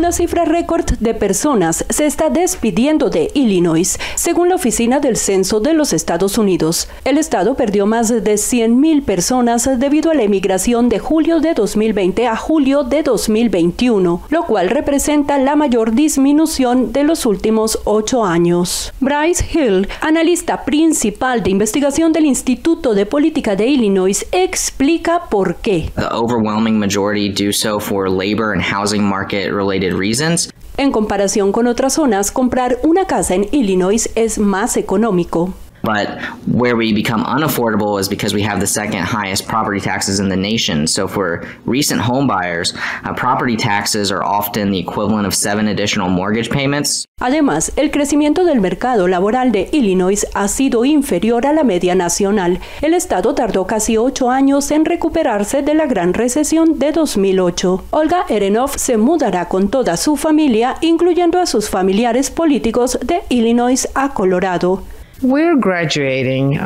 Una cifra récord de personas se está despidiendo de Illinois, según la Oficina del Censo de los Estados Unidos. El estado perdió más de 100,000 personas debido a la emigración de julio de 2020 a julio de 2021, lo cual representa la mayor disminución de los últimos 8 años. Bryce Hill, analista principal de investigación del Instituto de Política de Illinois, explica por qué. The overwhelming majority do so for labor and housing market related reasons. En comparación con otras zonas, comprar una casa en Illinois es más económico. But where we become unaffordable is because we have the second highest property taxes in the nation. So for recent home buyers, property taxes are often the equivalent of 7 additional mortgage payments. Además, el crecimiento del mercado laboral de Illinois ha sido inferior a la media nacional. El estado tardó casi 8 años en recuperarse de la gran recesión de 2008. Olga Erenoff se mudará con toda su familia, incluyendo a sus familiares políticos, de Illinois a Colorado. We're graduating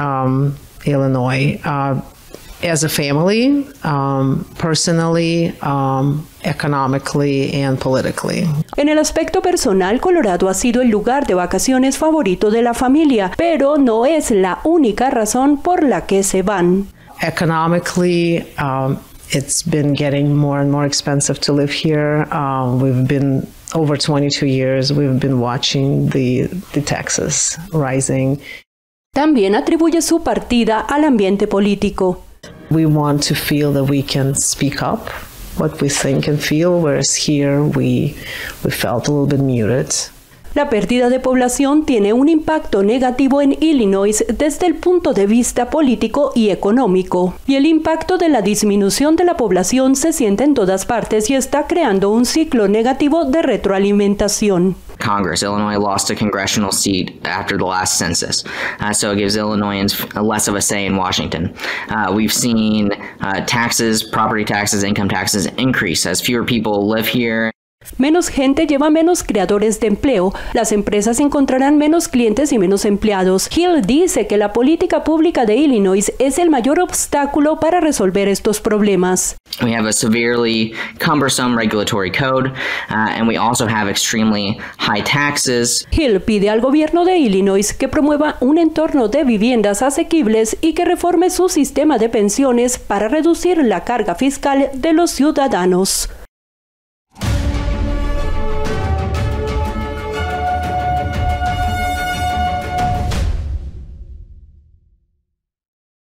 Illinois as a family, personally, economically, and politically. En el aspecto personal, Colorado ha sido el lugar de vacaciones favorito de la familia, pero no es la única razón por la que se van. Economically, it's been getting more and more expensive to live here. We've been over 22 years, we've been watching the taxes rising. También atribuye su partida al ambiente político. We want to feel that we can speak up what we think and feel, whereas here we felt a little bit muted. La pérdida de población tiene un impacto negativo en Illinois desde el punto de vista político y económico, y el impacto de la disminución de la población se siente en todas partes y está creando un ciclo negativo de retroalimentación. Congress. Illinois lost a congressional seat after the last census, so it gives Illinoisans less of a say in Washington. We've seen taxes, property taxes, income taxes increase as fewer people live here. Menos gente lleva menos creadores de empleo. Las empresas encontrarán menos clientes y menos empleados. Hill dice que la política pública de Illinois es el mayor obstáculo para resolver estos problemas. We have a severely cumbersome regulatory code, and we also have extremely high taxes. Hill pide al gobierno de Illinois que promueva un entorno de viviendas asequibles y que reforme su sistema de pensiones para reducir la carga fiscal de los ciudadanos.